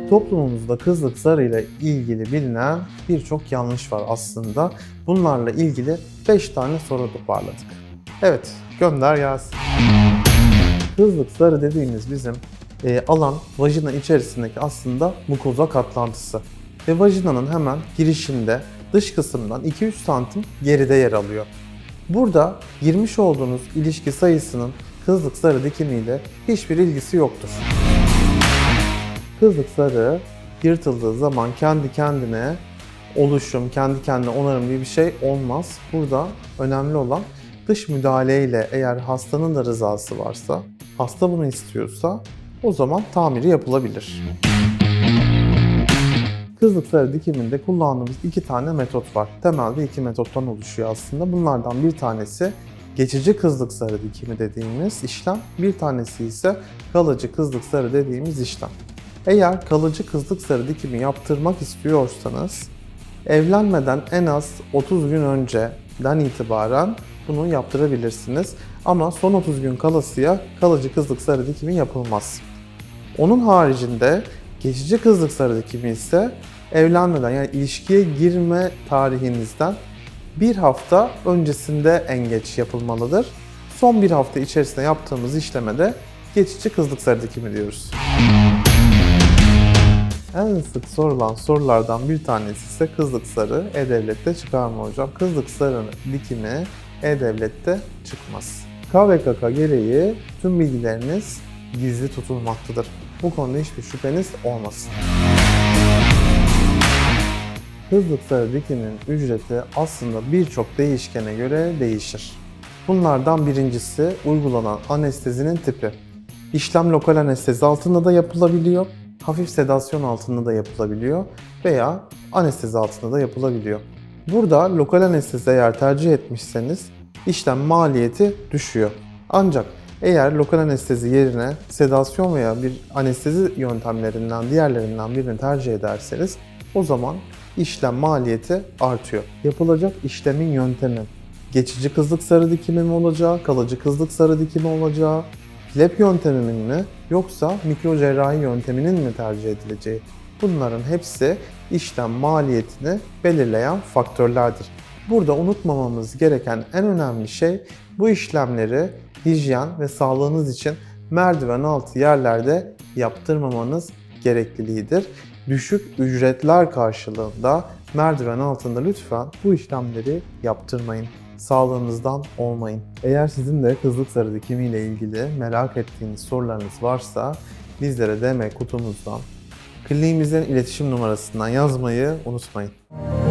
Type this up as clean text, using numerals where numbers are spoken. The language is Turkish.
Toplumumuzda kızlık zarıyla ilgili bilinen birçok yanlış var aslında. Bunlarla ilgili 5 tane soru toparladık. Evet, gönder gelsin. Kızlık zarı dediğimiz bizim alan vajina içerisindeki aslında mukoza katlantısı. Ve vajinanın hemen girişinde dış kısımdan 2-3 santim geride yer alıyor. Burada girmiş olduğunuz ilişki sayısının kızlık zarı dikimiyle hiçbir ilgisi yoktur. Kızlık zarı yırtıldığı zaman kendi kendine oluşum, kendi kendine onarım diye bir şey olmaz. Burada önemli olan dış müdahaleyle, eğer hastanın da rızası varsa, hasta bunu istiyorsa o zaman tamiri yapılabilir. Kızlık zarı dikiminde kullandığımız 2 tane metot var. Temelde 2 metottan oluşuyor aslında. Bunlardan bir tanesi geçici kızlık zarı dikimi dediğimiz işlem, bir tanesi ise kalıcı kızlık zarı dediğimiz işlem. Eğer kalıcı kızlık zarı dikimi yaptırmak istiyorsanız, evlenmeden en az 30 gün önceden itibaren bunu yaptırabilirsiniz. Ama son 30 gün kalasıya kalıcı kızlık zarı dikimi yapılmaz. Onun haricinde geçici kızlık zarı dikimi ise evlenmeden, yani ilişkiye girme tarihinizden bir hafta öncesinde en geç yapılmalıdır. Son bir hafta içerisinde yaptığımız işleme de geçici kızlık zarı dikimi diyoruz. En sık sorulan sorulardan bir tanesi ise kızlık zarı E-Devlet'te çıkar mı hocam? Kızlık zarı dikimi E-Devlet'te çıkmaz. KVKK gereği tüm bilgileriniz gizli tutulmaktadır. Bu konuda hiçbir şüpheniz olmasın. Kızlık zarı dikiminin ücreti aslında birçok değişkene göre değişir. Bunlardan birincisi uygulanan anestezinin tipi. İşlem lokal anestezi altında da yapılabiliyor, hafif sedasyon altında da yapılabiliyor veya anestezi altında da yapılabiliyor. Burada lokal anestezi eğer tercih etmişseniz işlem maliyeti düşüyor. Ancak eğer lokal anestezi yerine sedasyon veya bir anestezi yöntemlerinden diğerlerinden birini tercih ederseniz o zaman işlem maliyeti artıyor. Yapılacak işlemin yöntemi geçici kızlık zarı dikimi mi olacağı, kalıcı kızlık zarı dikimi olacağı, flap yönteminin mi yoksa mikrocerrahi yönteminin mi tercih edileceği, bunların hepsi işlem maliyetini belirleyen faktörlerdir. Burada unutmamamız gereken en önemli şey, bu işlemleri hijyen ve sağlığınız için merdiven altı yerlerde yaptırmamanız gerekliliğidir. Düşük ücretler karşılığında merdiven altında lütfen bu işlemleri yaptırmayın. Sağlığınızdan olmayın. Eğer sizin de kızlık zarı dikimi ile ilgili merak ettiğiniz sorularınız varsa bizlere DM kutumuzdan, kliniğimizin iletişim numarasından yazmayı unutmayın.